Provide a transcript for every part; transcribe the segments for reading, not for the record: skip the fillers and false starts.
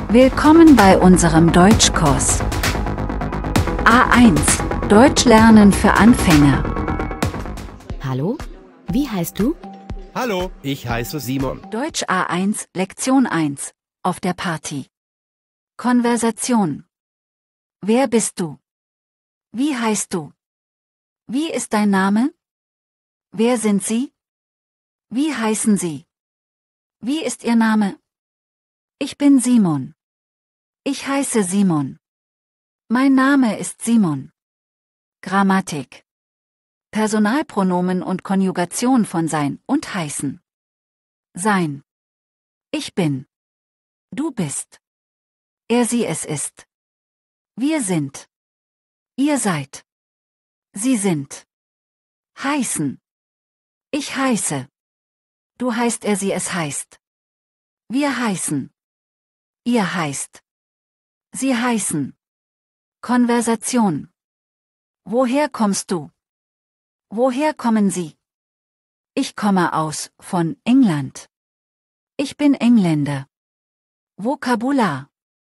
Willkommen bei unserem Deutschkurs. A1 Deutsch lernen für Anfänger. Hallo, wie heißt du? Hallo, ich heiße Simon. Deutsch A1 Lektion 1 auf der Party. Konversation. Wer bist du? Wie heißt du? Wie ist dein Name? Wer sind Sie? Wie heißen Sie? Wie ist Ihr Name? Ich bin Simon. Ich heiße Simon. Mein Name ist Simon. Grammatik. Personalpronomen und Konjugation von sein und heißen. Sein. Ich bin. Du bist. Er sie es ist. Wir sind. Ihr seid. Sie sind. Heißen. Ich heiße. Du heißt er sie es heißt. Wir heißen. Ihr heißt. Sie heißen. Konversation. Woher kommst du? Woher kommen Sie? Ich komme von England. Ich bin Engländer. Vokabular.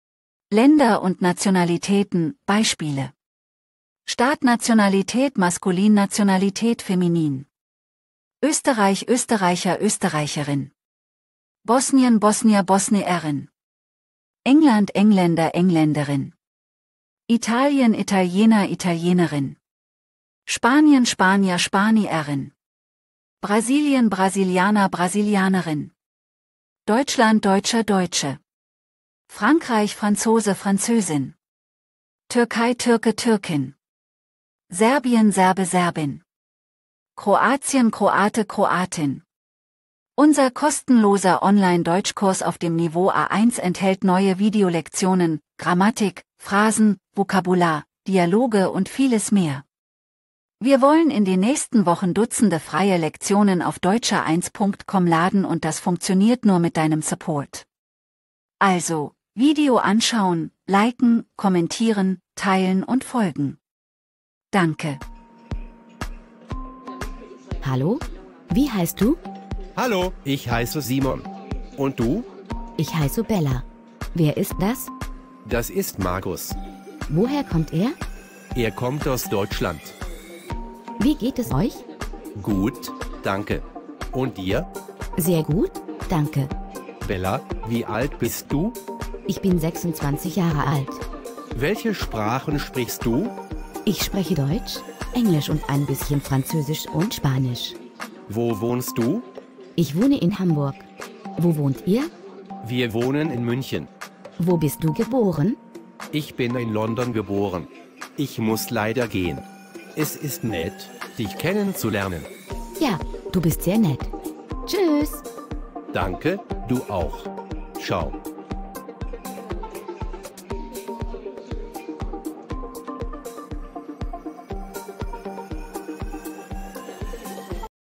Länder und Nationalitäten, Beispiele. Staat, Nationalität maskulin, Nationalität feminin. Österreich, Österreicher, Österreicherin. Bosnien, Bosnier, Bosnierin. England, Engländer, Engländerin. Italien, Italiener, Italienerin. Spanien, Spanier, Spanierin. Brasilien, Brasilianer, Brasilianerin. Deutschland, Deutscher, Deutsche. Frankreich, Franzose, Französin. Türkei, Türke, Türkin. Serbien, Serbe, Serbin. Kroatien, Kroate, Kroatin. Unser kostenloser Online-Deutschkurs auf dem Niveau A1 enthält neue Videolektionen, Grammatik, Phrasen, Vokabular, Dialoge und vieles mehr. Wir wollen in den nächsten Wochen Dutzende freie Lektionen auf deutscher1.com laden und das funktioniert nur mit deinem Support. Also, Video anschauen, liken, kommentieren, teilen und folgen. Danke. Hallo, wie heißt du? Hallo, ich heiße Simon. Und du? Ich heiße Bella. Wer ist das? Das ist Markus. Woher kommt er? Er kommt aus Deutschland. Wie geht es euch? Gut, danke. Und dir? Sehr gut, danke. Bella, wie alt bist du? Ich bin 26 Jahre alt. Welche Sprachen sprichst du? Ich spreche Deutsch, Englisch und ein bisschen Französisch und Spanisch. Wo wohnst du? Ich wohne in Hamburg. Wo wohnt ihr? Wir wohnen in München. Wo bist du geboren? Ich bin in London geboren. Ich muss leider gehen. Es ist nett, dich kennenzulernen. Ja, du bist sehr nett. Tschüss. Danke, du auch. Ciao.